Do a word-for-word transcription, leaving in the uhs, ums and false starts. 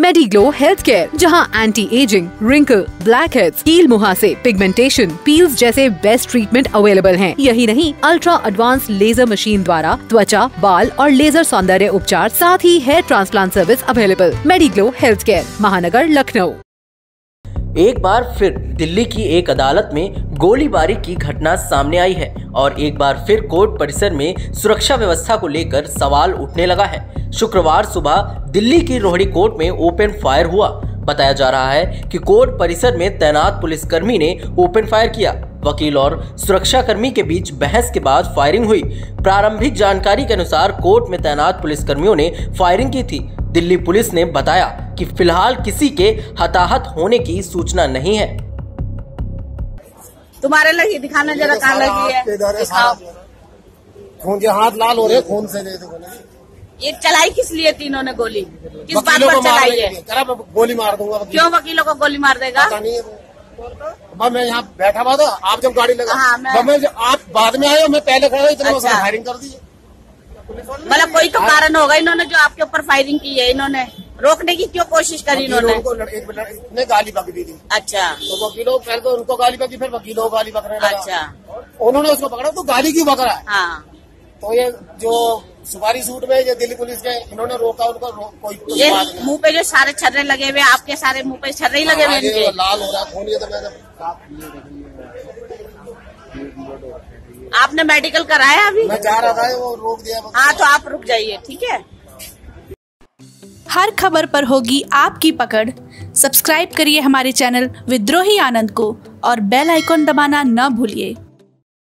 Mediglow health care, जहां anti ageing, wrinkle, blackheads, कील मुहासे, पिगमेंटेशन, पील्स जैसे बेस्ट ट्रीटमेंट अवेलेबल हैं। यही नहीं, अल्ट्रा एडवांस लेजर मशीन द्वारा त्वचा, बाल और लेजर सौंदर्य उपचार, साथ ही hair transplant service available. Mediglow health care, Mahanagar, Lucknow. एक बार फिर दिल्ली की एक अदालत में गोलीबारी की घटना सामने आई है और एक बार फिर कोर्ट परिसर में सुरक्षा व्यवस्था को लेकर सवाल उठने लगा है। शुक्रवार सुबह दिल्ली की रोहिणी कोर्ट में ओपन फायर हुआ। बताया जा रहा है कि कोर्ट परिसर में तैनात पुलिसकर्मी ने ओपन फायर किया। वकील और सुरक्षाकर्मी के बीच बहस के बाद फायरिंग हुई। प्रारंभिक जानकारी के अनुसार कोर्ट में तैनात पुलिसकर्मियों ने फायरिंग की थी। दिल्ली पुलिस ने बताया कि फिलहाल किसी के हताहत होने की सूचना नहीं है। तुम्हारे लगी दिखाना जरा कहाँ लगी है। खून के हाथ लाल हो रहे, खून से दे दो। ये चलाई किस लिए तीनों ने गोली? किस बात पर चलाई है? गोली मार दूंगा। क्यों वकीलों को गोली मार देगा? पता नहीं है। मैं यहाँ बैठा हुआ था, आप जब गाड़ी लगा, हाँ, मैं... मैं आप बाद में आए, मैं पहले खड़ा, इतना अच्छा। फायरिंग कर दी। मतलब कोई तो कारण होगा इन्होंने जो आपके ऊपर फायरिंग की है। इन्होंने रोकने की क्यों कोशिश करी? इन्होंने इतने गाली बक दी थी। अच्छा, तो वकीलों पहले तो उनको गाली बकी, फिर वकीलों को गाली बक रहे। अच्छा, उन्होंने उसको पकड़ा तो गाली क्यों बक रहा है? हाँ। तो ये जो सुपारी सूट में ये दिल्ली पुलिस के इन्होंने रोका, उनको रो, कोई ये मुंह पे जो सारे छर्रे लगे हुए, आपके सारे मुंह पे छर्रे ही लगे हुए इनके। लाल हो रहा खून। ये तो मैंने आपने मेडिकल कराया अभी? मैं जा रहा था, वो रोक दिया। हाँ, तो आप रुक जाइए, ठीक है। हर खबर पर होगी आपकी पकड़। सब्सक्राइब करिए हमारे चैनल विद्रोही आनंद को और बेल आइकॉन दबाना न भूलिए।